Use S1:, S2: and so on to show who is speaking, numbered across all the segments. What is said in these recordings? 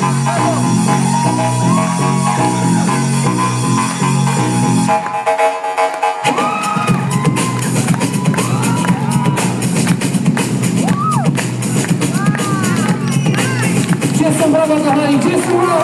S1: Gdzie są brawa, kochani? Gdzie są brawa?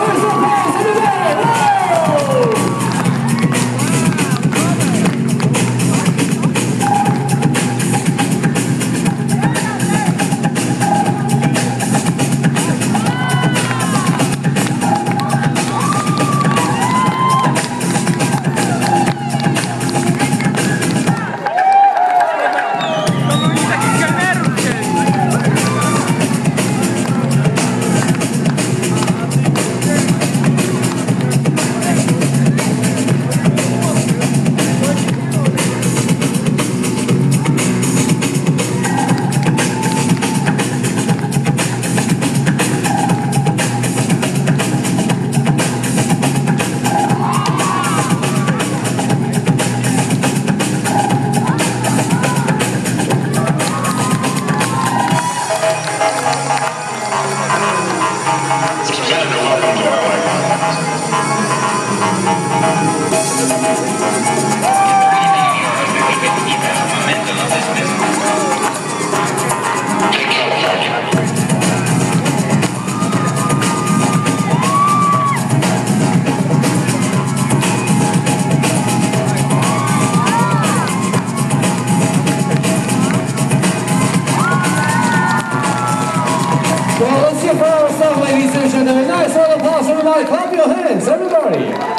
S1: Well, let's give for ourselves, ladies and gentlemen. Nice round of applause, everybody. Clap your hands, everybody.